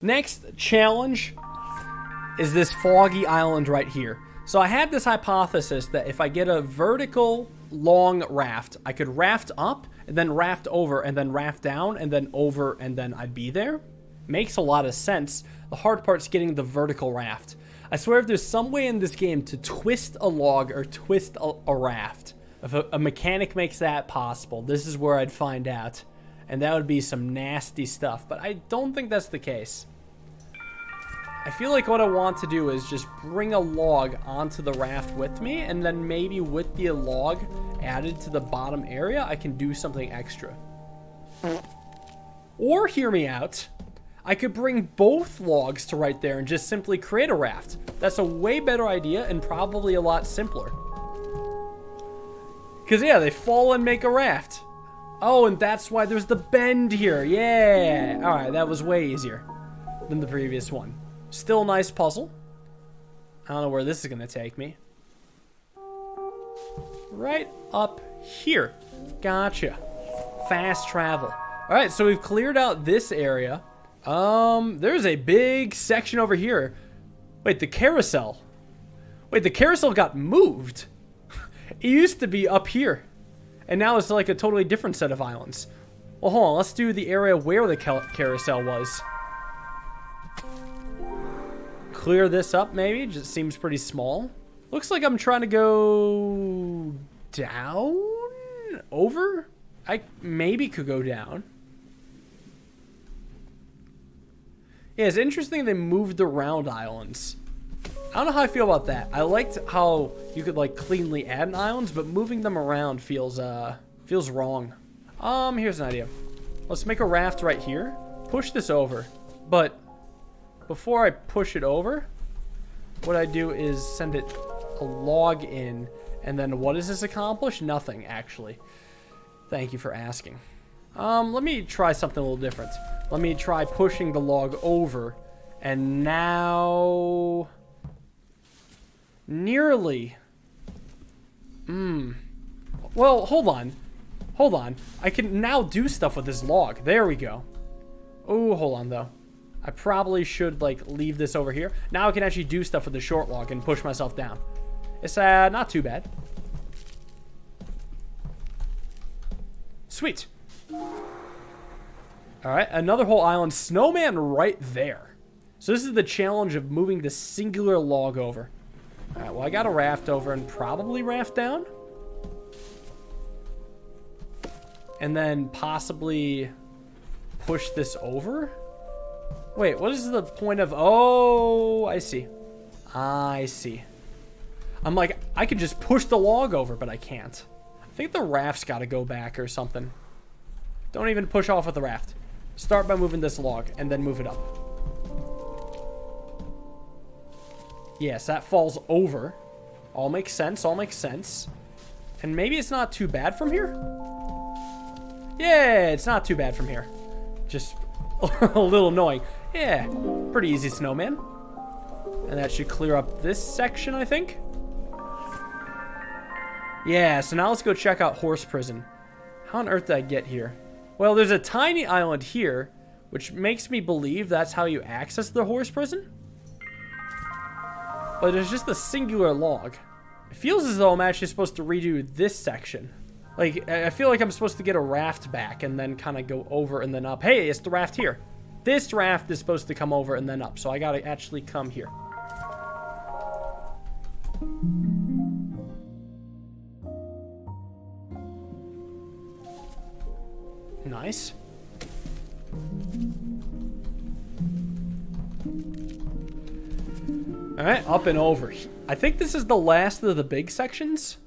Next challenge is this foggy island right here. So I had this hypothesis that if I get a vertical long raft, I could raft up and then raft over and then raft down and then over and then I'd be there. Makes a lot of sense. The hard part's getting the vertical raft. I swear if there's some way in this game to twist a log or twist a raft, if a mechanic makes that possible, this is where I'd find out. And that would be some nasty stuff, but I don't think that's the case. I feel like what I want to do is just bring a log onto the raft with me, and then maybe with the log added to the bottom area, I can do something extra. Or, hear me out, I could bring both logs to right there and just simply create a raft. That's a way better idea and probably a lot simpler. Because, yeah, they fall and make a raft. Oh, and that's why there's the bend here. Yeah. All right, that was way easier than the previous one. Still a nice puzzle. I don't know where this is going to take me. Right up here. Gotcha. Fast travel. All right, so we've cleared out this area. There's a big section over here. Wait, the carousel. Wait, the carousel got moved. It used to be up here. And now it's like a totally different set of islands. Well, hold on. Let's do the area where the carousel was. Clear this up, maybe. Just seems pretty small. Looks like I'm trying to go down? Over? I maybe could go down. Yeah, it's interesting they moved around islands. I don't know how I feel about that. I liked how you could like cleanly add in islands, but moving them around feels wrong. Here's an idea. Let's make a raft right here. Push this over. But before I push it over, what I do is send it a log in, and then what does this accomplish? Nothing, actually. Thank you for asking. Let me try something a little different. Let me try pushing the log over, and now nearly. Well, hold on. Hold on. I can now do stuff with this log. There we go. Oh, hold on, though. I probably should, like, leave this over here. Now I can actually do stuff with the short log and push myself down. It's, not too bad. Sweet. Alright, another whole island. Snowman right there. So this is the challenge of moving the singular log over. Alright, well, I got a raft over and probably raft down. And then possibly push this over. Wait, what is the point of... Oh, I see. I see. I'm like, I could just push the log over, but I can't. I think the raft's got to go back or something. Don't even push off with the raft. Start by moving this log and then move it up. Yes, that falls over. All makes sense. All makes sense. And maybe it's not too bad from here? Yeah, it's not too bad from here. Just a little annoying. Yeah, pretty easy, snowman. And that should clear up this section, I think. Yeah, so now let's go check out Horse Prison. How on earth did I get here? Well, there's a tiny island here, which makes me believe that's how you access the Horse Prison. But there's just a singular log. It feels as though I'm actually supposed to redo this section. Like, I feel like I'm supposed to get a raft back and then kind of go over and then up. Hey, it's the raft here. This raft is supposed to come over and then up, so I gotta actually come here. Nice. Alright, up and over. I think this is the last of the big sections.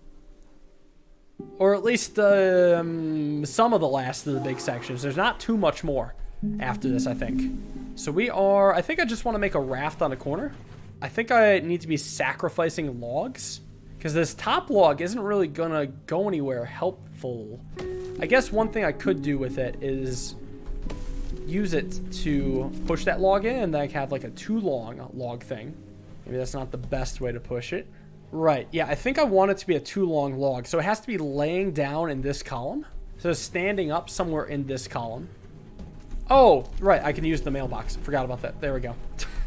Or at least some of the last of the big sections. There's not too much more after this, I think. So we are... I think I just want to make a raft on a corner. I think I need to be sacrificing logs. Because this top log isn't really going to go anywhere helpful. I guess one thing I could do with it is use it to push that log in, and then I can have like a too long log thing. Maybe that's not the best way to push it. Right, yeah, I think I want it to be a too long log. So it has to be laying down in this column. So standing up somewhere in this column. Oh, right. I can use the mailbox. Forgot about that. There we go.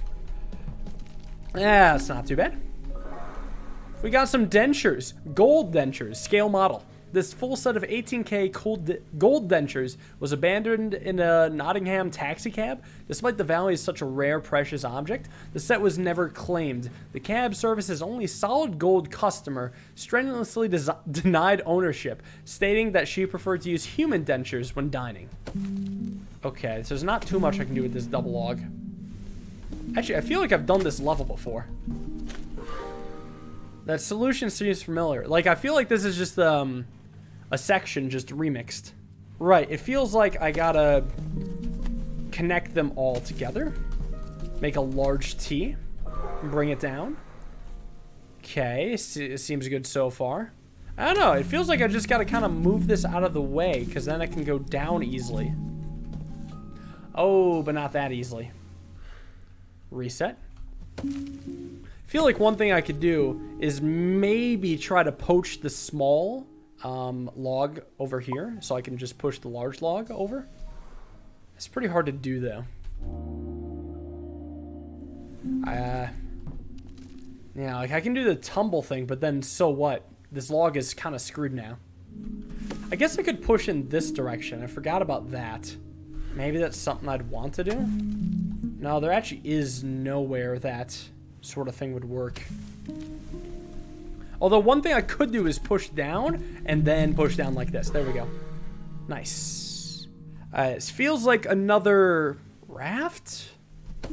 Yeah, it's not too bad. We got some dentures. Gold dentures. Scale model. This full set of 18K gold dentures was abandoned in a Nottingham taxicab. Despite the value is such a rare, precious object, the set was never claimed. The cab service's only solid gold customer strenuously denied ownership, stating that she preferred to use human dentures when dining. Okay, so there's not too much I can do with this double log. Actually, I feel like I've done this level before. That solution seems familiar. Like, I feel like this is just a section just remixed. Right, it feels like I gotta connect them all together. Make a large T. Bring it down. Okay, it seems good so far. I don't know, it feels like I just gotta kind of move this out of the way, because then I can go down easily. Oh, but not that easily. Reset. Feel like one thing I could do is maybe try to poach the small log over here, so I can just push the large log over. It's pretty hard to do, though. Yeah, like I can do the tumble thing, but then so what? This log is kind of screwed now. I guess I could push in this direction. I forgot about that. Maybe that's something I'd want to do. No, there actually is nowhere that sort of thing would work. Although one thing I could do is push down and then push down like this. There we go. Nice. It feels like another raft. I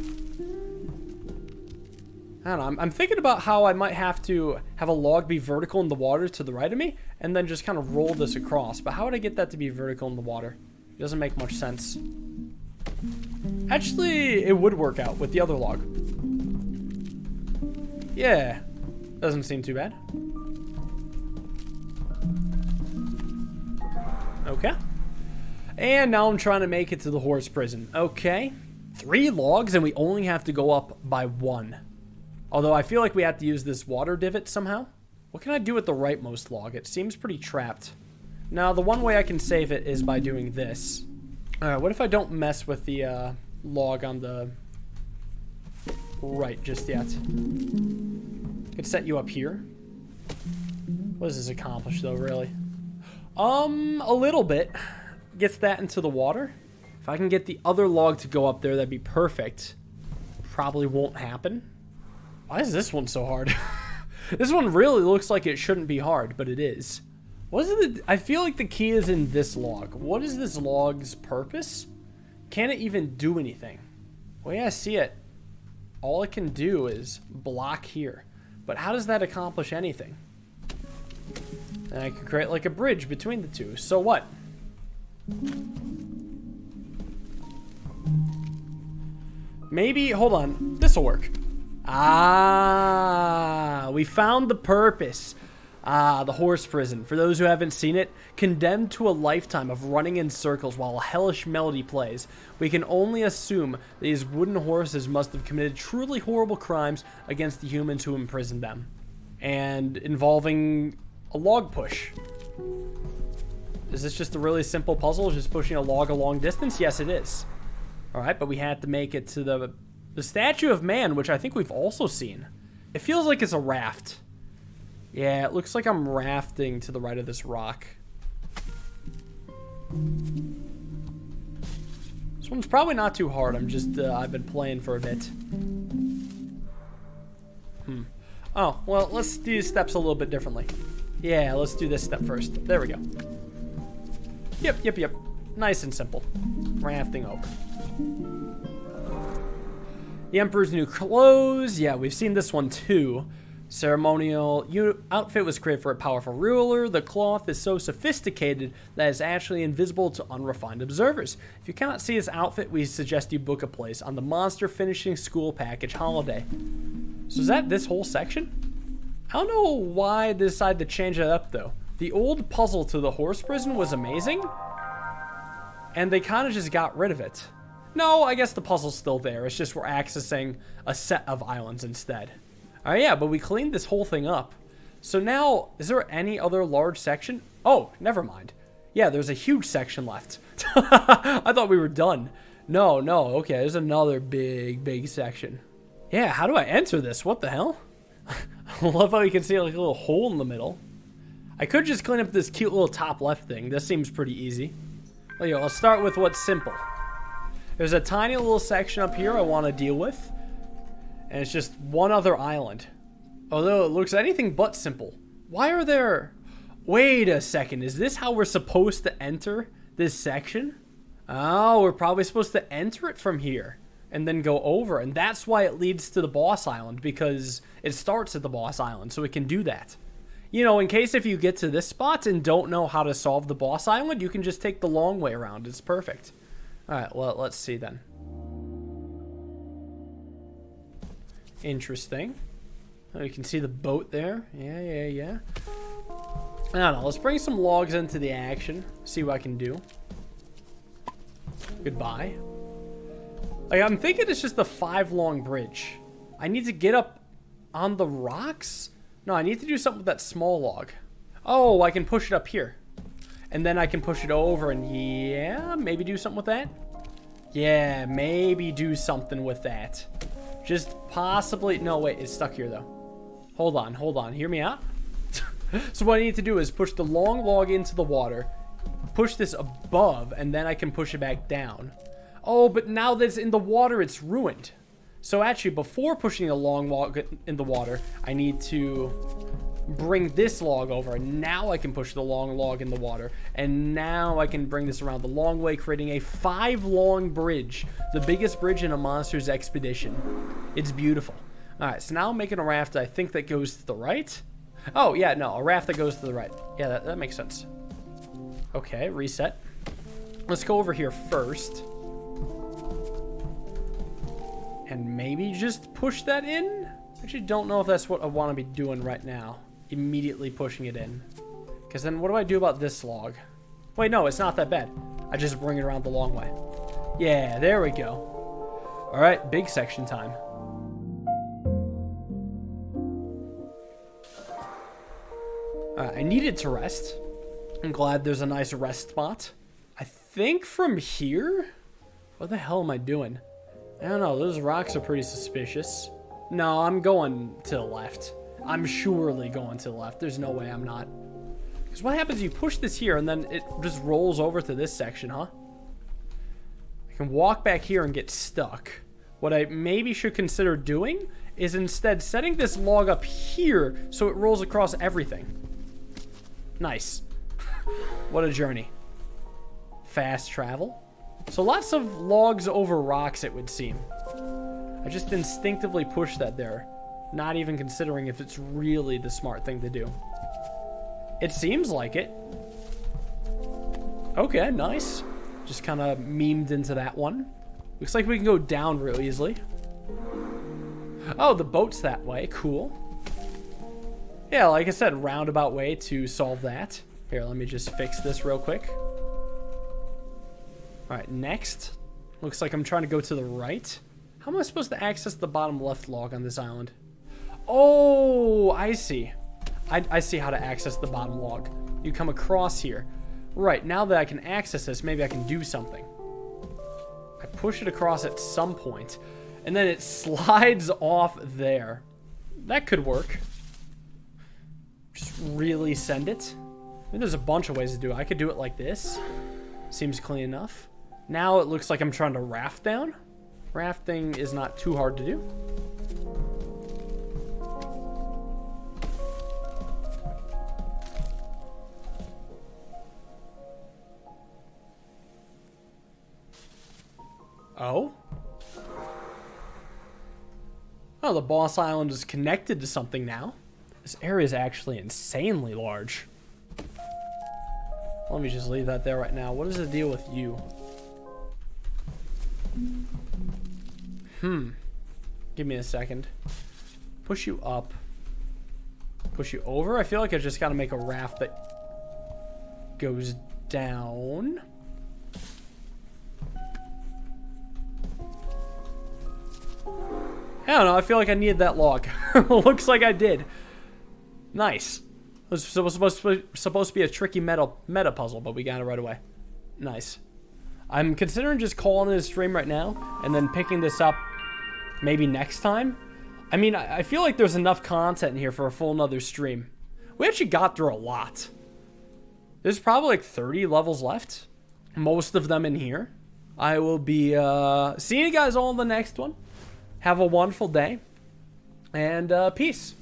don't know. I'm thinking about how I might have to have a log be vertical in the water to the right of me and then just kind of roll this across. But how would I get that to be vertical in the water? It doesn't make much sense. Actually, it would work out with the other log. Yeah. Doesn't seem too bad. Okay. And now I'm trying to make it to the horse prison. Okay. 3 logs and we only have to go up by 1. Although I feel like we have to use this water divot somehow. What can I do with the rightmost log? It seems pretty trapped. Now, the one way I can save it is by doing this. Alright, what if I don't mess with the log on the right just yet? Could set you up here. What does this accomplish, though, really? A little bit. Gets that into the water. If I can get the other log to go up there, that'd be perfect. Probably won't happen. Why is this one so hard? This one really looks like it shouldn't be hard, but it is. What is it? I feel like the key is in this log. What is this log's purpose? Can it even do anything? Well, yeah, I see it. All it can do is block here. But how does that accomplish anything? And I could create like a bridge between the two. So what? Maybe, hold on, this'll work. Ah, we found the purpose. Ah, the horse prison. For those who haven't seen it, condemned to a lifetime of running in circles while a hellish melody plays, we can only assume that these wooden horses must have committed truly horrible crimes against the humans who imprisoned them. And involving a log push. Is this just a really simple puzzle, just pushing a log a long distance? Yes, it is. Alright, but we had to make it to the statue of man, which I think we've also seen. It feels like it's a raft. Yeah, it looks like I'm rafting to the right of this rock. This one's probably not too hard. I'm just, I've been playing for a bit. Oh, well, let's do these steps a little bit differently. Yeah, let's do this step first. There we go. Yep. Nice and simple. Rafting over. The Emperor's new clothes. Yeah, we've seen this one too. Ceremonial outfit was created for a powerful ruler. The cloth is so sophisticated that it's actually invisible to unrefined observers. If you cannot see his outfit, we suggest you book a place on the Monster Finishing School Package holiday. So is that this whole section? I don't know why they decided to change it up though. The old puzzle to the horse prison was amazing, and they kind of just got rid of it. No, I guess the puzzle's still there. It's just we're accessing a set of islands instead. Alright, yeah, but we cleaned this whole thing up. So now, is there any other large section? Oh, never mind. Yeah, there's a huge section left. I thought we were done. No, no. Okay, there's another big section. Yeah, how do I enter this? What the hell? I love how you can see like a little hole in the middle. I could just clean up this cute little top left thing. This seems pretty easy. Well, yeah, I'll start with what's simple. There's a tiny little section up here I want to deal with. And it's just one other island. Although it looks anything but simple. Why are there... Wait a second. Is this how we're supposed to enter this section? Oh, we're probably supposed to enter it from here. And then go over. And that's why it leads to the boss island. Because it starts at the boss island. So it can do that. You know, in case if you get to this spot and don't know how to solve the boss island, you can just take the long way around. It's perfect. Alright, well, let's see then. Interesting. Oh, you can see the boat there. Yeah. I don't know. Let's bring some logs into the action. See what I can do. Goodbye. Like, I'm thinking it's just a 5-long bridge. I need to get up on the rocks? No, I need to do something with that small log. Oh, I can push it up here. And then I can push it over and yeah, maybe do something with that. Yeah, maybe do something with that. Just possibly... No, wait, it's stuck here though. Hold on. Hear me out. So what I need to do is push the long log into the water, push this above, and then I can push it back down. Oh, but now that it's in the water, it's ruined. So actually, before pushing the long log in the water, I need to bring this log over. And now I can push the long log in the water. And now I can bring this around the long way, creating a 5-long bridge. The biggest bridge in a monster's expedition. It's beautiful. All right, so now I'm making a raft I think that goes to the right. Oh, yeah, no, a raft that goes to the right. Yeah, that makes sense. Okay, reset. Let's go over here first. And maybe just push that in? I actually don't know if that's what I want to be doing right now. Immediately pushing it in. Because then what do I do about this log? Wait, no, it's not that bad. I just bring it around the long way. Yeah, there we go. All right, big section time. I needed to rest. I'm glad there's a nice rest spot. I think from here... What the hell am I doing? I don't know. Those rocks are pretty suspicious. No, I'm going to the left. I'm surely going to the left. There's no way I'm not. Because what happens, you push this here and then it just rolls over to this section, huh? I can walk back here and get stuck. What I maybe should consider doing is instead setting this log up here so it rolls across everything. Nice. What a journey. Fast travel. So lots of logs over rocks, it would seem. I just instinctively push that there, not even considering if it's really the smart thing to do. It seems like it. Okay, nice. Just kind of memed into that one. Looks like we can go down real easily. Oh, the boat's that way. Cool. Yeah, like I said, roundabout way to solve that. Here, let me just fix this real quick. All right, next. Looks like I'm trying to go to the right. How am I supposed to access the bottom left log on this island? Oh, I see. I see how to access the bottom log. You come across here. Right, now that I can access this, maybe I can do something. I push it across at some point, and then it slides off there. That could work. Just really send it. I mean, there's a bunch of ways to do it. I could do it like this. Seems clean enough. Now it looks like I'm trying to raft down. Rafting is not too hard to do. Oh? Oh, the boss island is connected to something now. This area is actually insanely large. Let me just leave that there right now. What is the deal with you? Give me a second. Push you up. Push you over. I feel like I just got to make a raft that goes down. I don't know. I feel like I needed that log. Looks like I did. Nice. It was supposed to be a tricky meta puzzle, but we got it right away. Nice. I'm considering just calling it a stream right now and then picking this up maybe next time. I mean, I feel like there's enough content in here for a full another stream. We actually got through a lot. There's probably like 30 levels left. Most of them in here. I will be seeing you guys all in the next one. Have a wonderful day. And peace.